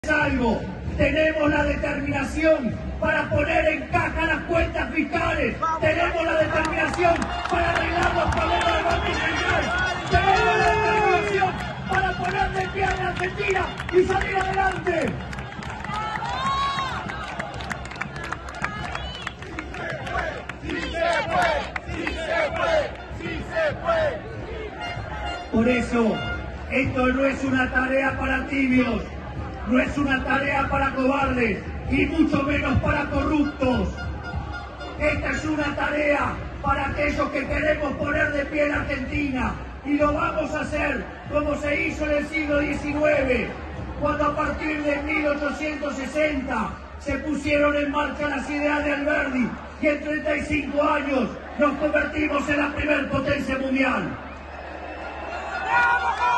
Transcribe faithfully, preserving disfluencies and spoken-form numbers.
algo, tenemos la determinación para poner en caja las cuentas fiscales, tenemos la determinación para arreglar los problemas del Banco Central, tenemos la determinación para poner de pie a la Argentina y salir adelante. ¡Sí se puede! ¡Sí se puede! ¡Sí se puede! Por eso, esto no es una tarea para tibios, no es una tarea para cobardes y mucho menos para corruptos. Esta es una tarea para aquellos que queremos poner de pie la Argentina y lo vamos a hacer como se hizo en el siglo diecinueve, cuando a partir de mil ochocientos sesenta se pusieron en marcha las ideas de Alberdi y en treinta y cinco años nos convertimos en la primer potencia mundial. ¡Vamos!